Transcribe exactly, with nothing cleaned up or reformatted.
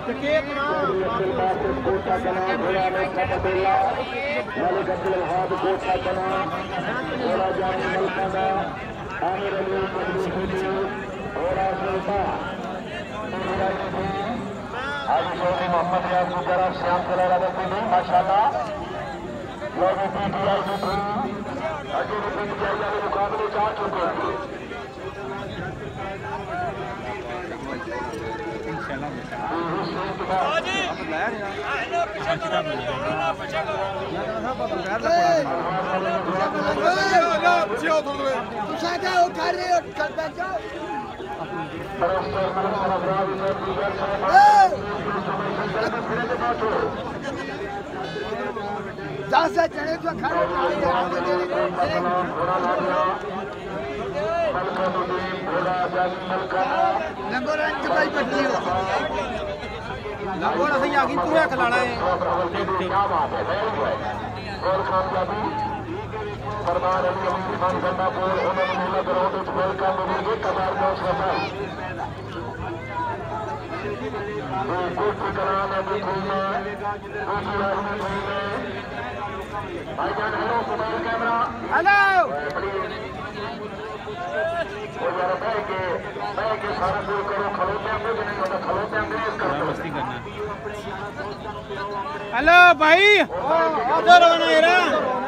मोहम्मद जरा श्याम चला माशाल्लाह लोग पीटीआई अगे पीटीआई के मुकाबले जा चुके हैं। चढ़े तो खड़े लंगोड़ा सही आगे तू है खिलाना है और कामयाबी सरदार अली खान गंडापुर उन्होंने महिला ग्राउंड में वेलकम मिलेगी कतार में उसका भाई कोट की करान अभी खुलना दूसरी रात में खुलने भाईजान हेलो मोबाइल कैमरा हेलो और यार भाई के भाई के सारा दूर करो खलोते हैं मुझे नहीं होता खलोते हैं अंग्रेज करते हेलो भाई उधर आना है